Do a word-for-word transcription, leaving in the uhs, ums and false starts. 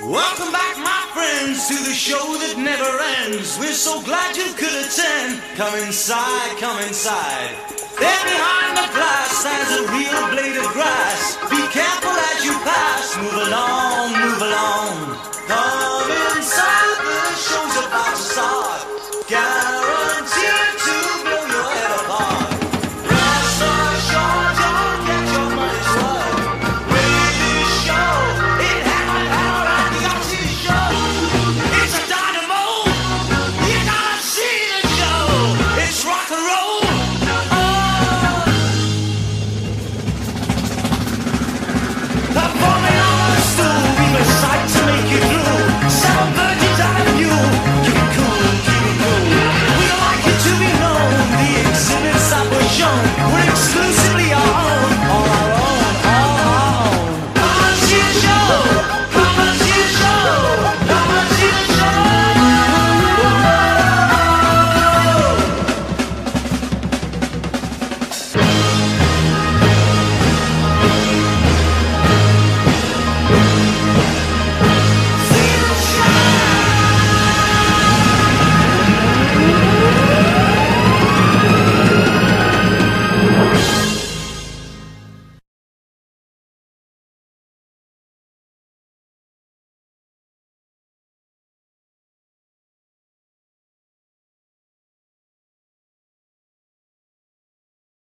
Welcome back, my friends, to the show that never ends. We're so glad you could attend. Come inside, come inside. There behind the glass stands a real blade of grass. Be careful as you